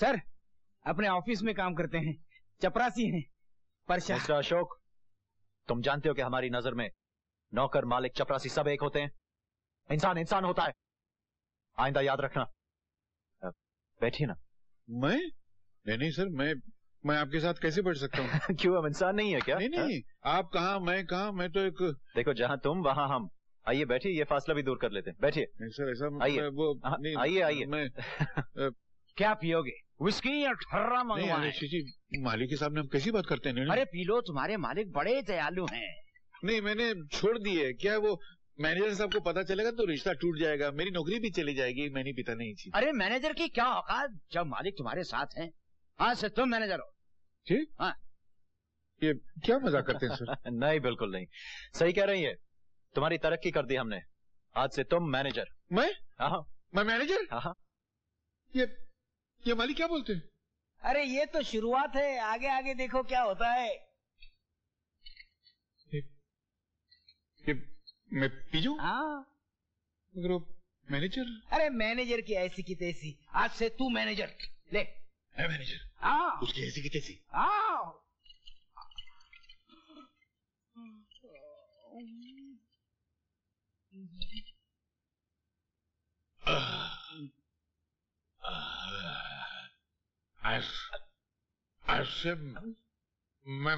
Sir अपने office में काम करते हैं, चपरासी हैं। मिस्टर अशोक, तुम जानते हो कि हमारी नजर में नौकर, मालिक, चपरासी सब एक होते हैं। इंसान इंसान होता है, आइंदा याद रखना। बैठिए ना। मैं नहीं सर, मैं आपके साथ कैसे बैठ सकता हूँ? क्यों, हम इंसान नहीं है क्या? नहीं, आप कहाँ मैं कहाँ, मैं तो एक। देखो, जहाँ तुम वहाँ हम। आइए बैठिए, ये फासला भी दूर कर लेते हैं। बैठिए। नहीं सर, ऐसा आइए। वो आइए आइए। मैं क्या पियोगे, विस्की या ठर्रा मंगवाएं? मालिक के सामने हम कैसी बात करते हैं? अरे पी लो, तुम्हारे मालिक बड़े दयालु हैं। नहीं, मैंने छोड़ दी है। क्या वो मैनेजर साहब को पता चलेगा तो रिश्ता टूट जाएगा, मेरी नौकरी भी चली जाएगी। मैं नहीं पीता नहीं। अरे मैनेजर की क्या औकात जब मालिक तुम्हारे साथ हैं। हाँ सर, तुम मैनेजर हो। ठीक। हाँ, ये क्या मजाक करते हैं सर? नहीं, बिल्कुल नहीं, सही कह रही है। तुम्हारी तरक्की कर दी हमने, आज से तुम मैनेजर। मैं? हाँ, मैं मैनेजर? हाँ। ये मालिक क्या बोलते हैं? अरे ये तो शुरुआत है, आगे आगे देखो क्या होता है। ये मैं पी जाऊं? हाँ। मगर वो मैनेजर। अरे मैनेजर की ऐसी की तैसी, आज से तू मैनेजर। ले। मैं मैनेजर? हाँ। उसकी ऐसी की तैसी? हाँ। आज से मैं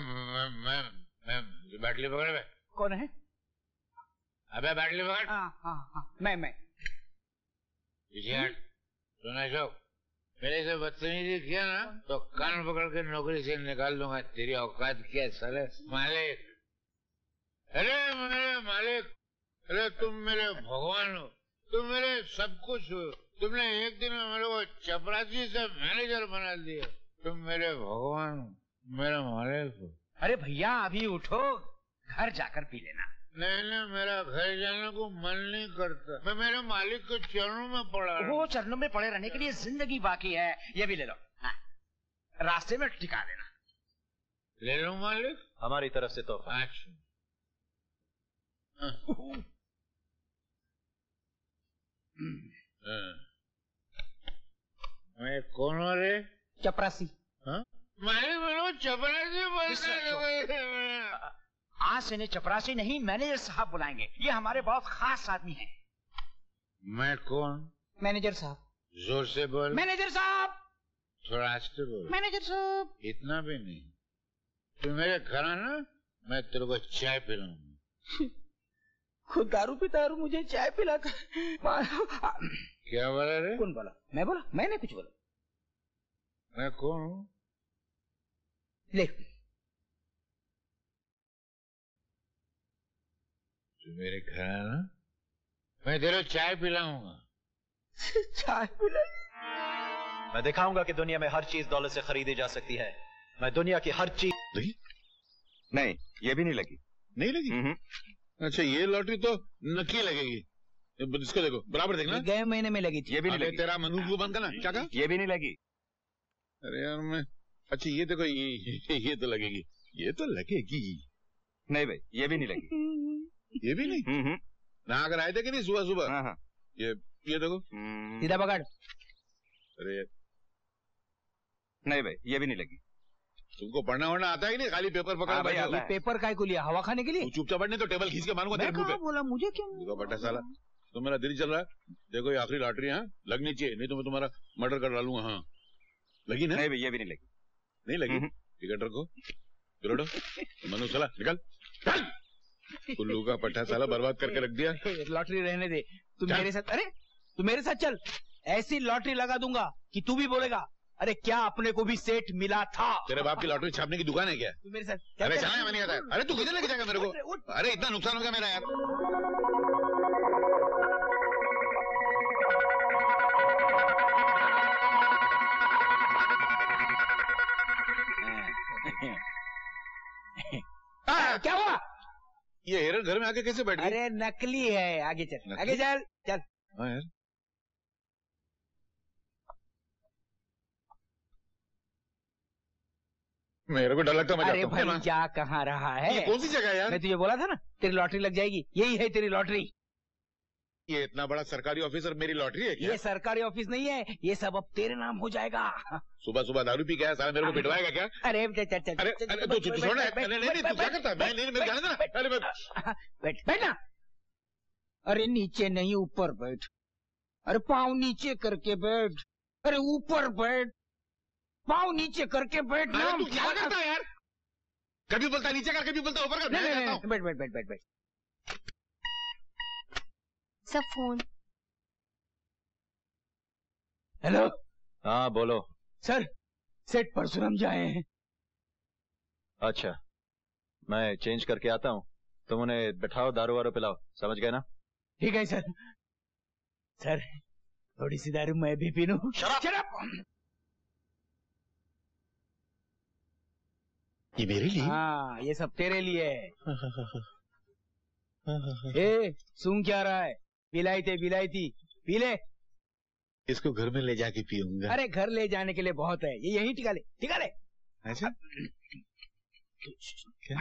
बैटली पकड़ में। कौन है? अबे बैटली पकड़। हाँ, मैं। सुना जो मेरे से बदतमीजी किया ना तो कान पकड़ के नौकरी से निकाल दूंगा। तेरी औकात क्या साले मालिक? अरे मेरे मालिक, अरे तुम मेरे भगवान हो, तुम मेरे सब कुछ हो। तुमने एक दिन में मेरे को चपरासी से मैनेजर बना दिया। तुम मेरे भगवान हो, मेरा मालिक हो। अरे भैया अभी उठो, घर जाकर पी लेना। नहीं, मेरा घर जाने को मन नहीं करता। मैं मेरे मालिक के चरणों में पड़ा हूँ। वो चरणों में पड़े रहने के लिए जिंदगी बाकी है। ये भी ले लो। हाँ। रास्ते में टिका लेना। ले लो मालिक, हमारी तरफ से तोहफा। अच्छा। मैं कौन हो रे? चपरासी। हाँ? मालिक मेरे चपरासी आज से इन्हें चपरासी नहीं मैनेजर साहब बुलाएंगे। ये हमारे बहुत खास आदमी हैं। मैं कौन? मैनेजर साहब। जोर से बोल। मैनेजर साहब। थोड़ा आस्ते बोल। मैनेजर साहब। इतना भी नहीं। तू मेरे घर आना, मैं तेरे को चाय पिलाऊंगा। खुद दारू पीता है और मुझे चाय पिलाता। क्या बोला रे? कौन बोला? मैं बोला? मैंने कुछ बोला? मैं कौन हूँ? ले। तू मेरे घर आना, मैं तेरे को चाय पिलाऊंगा। चाय पिला? मैं दिखाऊंगा कि दुनिया में हर चीज दौलत से खरीदी जा सकती है। मैं दुनिया की हर चीज। नहीं, ये भी नहीं लगी। नहीं लगी? अच्छा, ये लॉटरी तो नकली लगेगी। इसको देखो, बराबर देखना। गए महीने में लगी थी। ये भी नहीं लगी। तेरा मनुष्य को बंद करना। क्या कहा? ये भी नहीं लगी। अरे यार मैं, अच्छा ये देखो, ये तो लगेगी। ये तो लगेगी। नहीं भाई, ये भी नहीं लगी। ये भी नहीं? ना अगर आए थे कि नहीं सुबह सुबह? हाँ। ये देखो। सीधा पकड़। अरे नहीं भाई, ये भी नहीं लगी। तुमको पढ़ना वढ़ना आता है कि नहीं? खाली पेपर पकड़ भाई आता है। पेपर काय को लिया, हवा खाने के लिए? चुपचाप बैठने तो टेबल खींच के मारूंगा तेरे मुंह पे। बोला मुझे क्यों? बट्टा साला, तो मेरा दिल चल रहा है। देखो ये आखिरी लॉटरी है, लगनी चाहिए, नहीं तो मैं तुम्हारा मर्डर कर डालूंगा। हाँ लगी ना? नहीं भाई, ये भी नहीं लगी। नहीं लगी? टिकट रखो, चलो मनु साला निकल। कुल्लू का पट्टा साला बर्बाद करके रख दिया। लॉटरी रहने दे। तू मेरे साथ, अरे तू मेरे साथ चल, ऐसी लॉटरी लगा दूंगा कि तू भी बोलेगा अरे क्या अपने को भी सेट मिला था। तेरे बाप की लॉटरी छापने की दुकान है क्या? तू मेरे साथ। अरे चला है, नहीं आता है। अरे तू किधर लेके जाएगा मेरे को? अरे इतना नुकसान हो गया मेरा यार। क्या हुआ? ये हिरन घर में आके कैसे बैठ गई? अरे नकली है। आगे चल, आगे चल चल। हाँ यार, मेरे को डर लगता है। अरे भाई क्या कहाँ रहा है? ये कौन सी जगह है यार? मैं तुझे बोला था ना तेरी लॉटरी लग जाएगी। यही है तेरी लॉटरी। ये इतना बड़ा सरकारी ऑफिसर मेरी लॉटरी है क्या? ये सरकारी ऑफिस नहीं है, ये सब अब तेरे नाम हो जाएगा। सुबह सुबह दारू पी गया साला, मेरे को पिटवाएगा क्या? अरे अरे तू छोड़, नहीं तू क्या करता है? मैं नहीं, मेरे जाने देना। अरे बैठ ना। अरे नीचे नहीं, ऊपर बैठ। अरे पाँव नीचे करके बैठ। अरे ऊपर बैठ, पाँव नीचे करके बैठ ना। तू क्या करता है यार? कभी बोलता नीचे कर, कभी बोलता ऊपर कर। बैठ बैठ बैठ बैठ बैठ। सब फोन। हेलो। हाँ बोलो। सर, सेठ परशुराम जी आए हैं। अच्छा, मैं चेंज करके आता हूँ, तुम उन्हें बैठाओ, दारू वारू पिलाओ, समझ गए ना? ठीक है सर। सर, थोड़ी सी दारू मैं भी पी लूं? शराब। ये मेरे लिए? हाँ, ये सब तेरे लिए है। ए, सुन क्या रहा है? पिलाई थी, पी ले। इसको घर में ले जाके पीऊंगा। अरे घर ले जाने के लिए बहुत है, ये यहीं टिका ले, टिका ले। अच्छा क्या?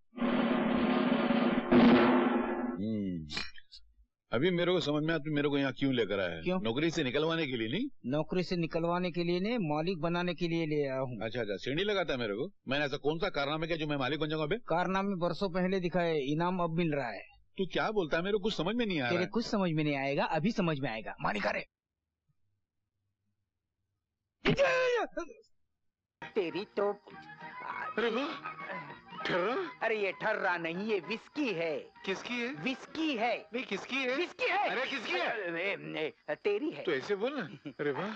अभी मेरे को समझ में आता, मेरे को यहाँ क्यों लेकर आया है? क्यों? नौकरी से निकलवाने के लिए नहीं? नौकरी से निकलवाने के लिए नहीं, मालिक बनाने के लिए ले आया हूँ। अच्छा अच्छा, सीढ़ी लगाता है मेरे को। मैंने ऐसा कौन सा कारनामा किया जो मैं मालिक बन जाऊंगा? बे कारनामे बरसों पहले दिखाए, इनाम अब मिल रहा है। तू क्या बोलता है? मेरे को कुछ समझ में नहीं आ रहा तेरे है। कुछ समझ में नहीं आएगा, अभी समझ में आएगा। मालिक अरे तेरी तो। अरे वाह, ठर्रा। अरे ये ठर्रा नहीं, ये विस्की है। किसकी है? विस्की है। नहीं किसकी है? विस्की है। अरे किसकी है? तेरी है। तो ऐसे बोल ना। अरे वाह।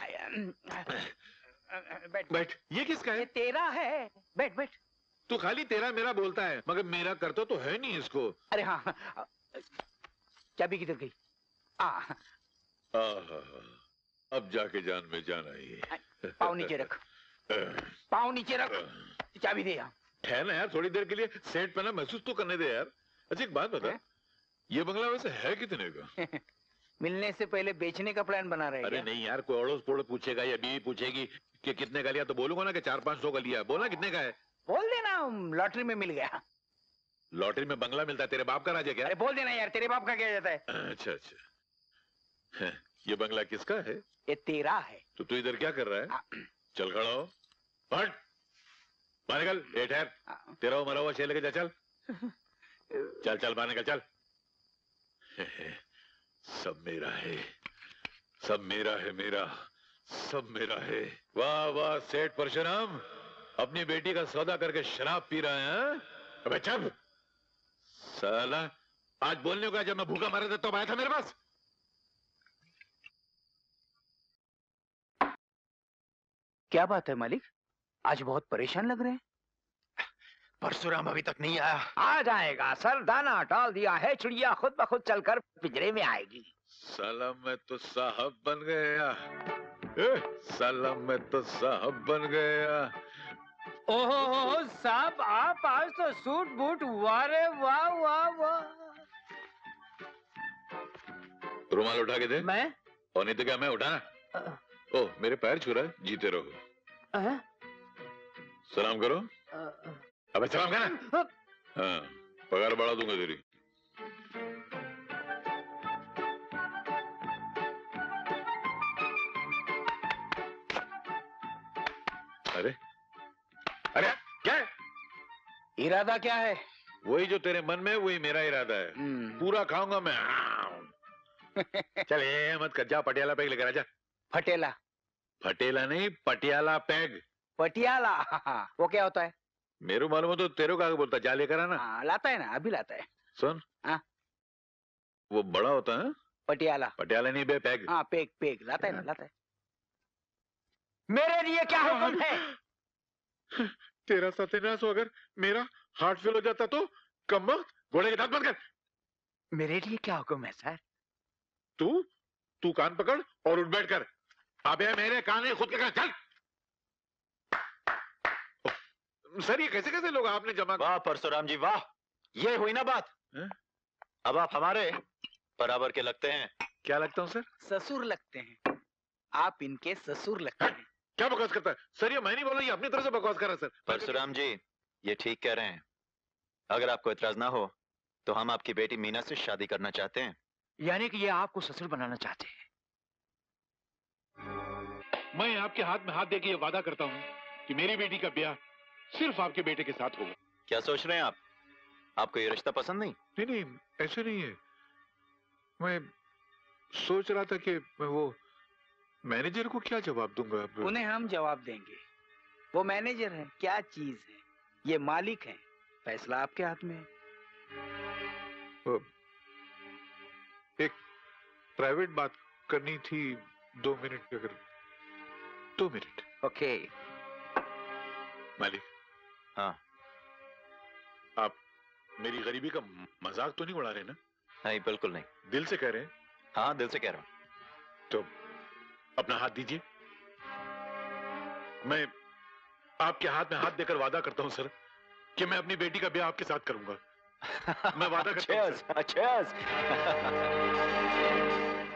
बैठ बैठ। ये किसका ये है? तेरा है। बैठ बैठ। तू खाली तेरा मेरा बोलता है, मगर मेरा करता तो है नहीं इसको। अरे हाँ, चाबी किधर गई? अब जाके जान में जान आई। पाँव नीचे रख, पाँव नीचे रख, चाबी दे यहाँ। ठहर ना यार थोड़ी देर के लिए, सेठ पे ना महसूस तो करने दे यार। अच्छा एक बात बता, ये बंगला वैसे है कितने का? मिलने से पहले बेचने का प्लान बना रहे हैं? अरे नहीं यार, कोई अड़ोस पड़ोस पूछेगा या बीवी पूछेगी कि कितने का लिया, तो बोलूंगा ना कि 400-500 का लिया। बोलना कितने का है? बोल देना लॉटरी में मिल गया। लॉटरी में बंगला मिलता है, तेरे बाप का राज है क्या? अरे बोल देना यार, तेरे बाप का क्या जाता है? अच्छा अच्छा, ये बंगला किसका है? ये तेरा है। तो तू इधर क्या कर रहा है? चल खड़ा हो, हट, बाहर निकल। ए ठहर, तेरा वो मरा हुआ शेर लेके जा, चल चल चल बाहर निकल, चल। सब मेरा है, सब मेरा है, मेरा सब मेरा है। वाह वाह सेठ परशुराम, अपनी बेटी का सौदा करके शराब पी रहा है? अबे चल साला, आज बोलने को जब मैं भूखा मारा था तब आया था मेरे पास। क्या बात है मालिक, आज बहुत परेशान लग रहे हैं। परशुराम अभी तक नहीं आया। आ जाएगा सर, दाना डाल दिया है, चिड़िया खुद ब खुद चलकर पिंजरे में आएगी। साला मैं तो साहब बन गया, साला मैं तो साहब बन गया। ओहो साहब, आप आज तो सूट बूट, वारे वाह वाह वाह। रुमाल उठा के दे। मैं? और नहीं तो क्या मैं उठाना? ओह मेरे पैर छू रहा है, जीते रहो। सलाम करो। अबे सलाम करना। हाँ, पगार बढ़ा दूंगा तेरी। अरे अरे क्या है? इरादा क्या है? वही जो तेरे मन में है, वही मेरा इरादा है। पूरा खाऊंगा मैं। चल ये मत कर, जा पटियाला पैग लेकर आजा। फटेला? फटेला नहीं, पटियाला पैग। पटियाला? वो क्या होता है? मेरे मालूम है तो तेरे को आगे बोलता, जा लेकर आना। लाता है ना, अभी लाता है। सुन, हाँ? वो बड़ा होता है पटियाला? पटियाला नहीं बे, पैग। हाँ पेग, पेग लाता है ना, लाता है। मेरे लिए क्या हुक्म है? तेरा सत्यानाश हो, अगर मेरा हार्ट फेल हो जाता तो? कम वक्त, घोड़े के दांत बंद कर। मेरे लिए क्या हुक्म है सर? तू कान पकड़ और उठ बैठ कर। अबे मेरे कान है, खुद के कान, चल। सर ये कैसे कैसे लोग आपने जमा? वाह परशुराम जी वाह, ये हुई ना बात। अब आप हमारे बराबर के लगते हैं। क्या लगता हूँ सर? ससुर लगते हैं आप, इनके ससुर लगते हैं। क्या बकवास करता है सर? ये मैं नहीं बोला, ये अपनी तरफ से बकवास कर रहा है सर। परशुराम जी ये ठीक कह रहे हैं। अगर आपको इतराज ना हो तो हम आपकी बेटी मीना से शादी करना चाहते हैं। यानी कि ये आपको ससुर बनाना चाहते हैं। मैं आपके हाथ में हाथ देके ये वादा करता हूँ कि मेरी बेटी का ब्याह सिर्फ आपके बेटे के साथ होगा। क्या सोच रहे हैं आप? आपको ये रिश्ता पसंद नहीं? नहीं नहीं, ऐसे नहीं है। मैं सोच रहा था कि मैं वो मैनेजर को क्या जवाब दूंगा अब? उन्हें हम जवाब देंगे। वो मैनेजर है, क्या चीज है? ये मालिक है, फैसला आपके हाथ में है। एक प्राइवेट बात करनी थी, 2 मिनट, अगर 2 मिनट। ओके। मालिक। हाँ। आप मेरी गरीबी का मजाक तो नहीं उड़ा रहे ना? नहीं, बिल्कुल नहीं। दिल से कह रहे हैं? हाँ, दिल से कह रहा हूँ। तो अपना हाथ दीजिए। मैं आपके हाथ में हाथ देकर वादा करता हूं सर कि मैं अपनी बेटी का ब्याह आपके साथ करूंगा। मैं वादा करता हूं। Cheers, cheers.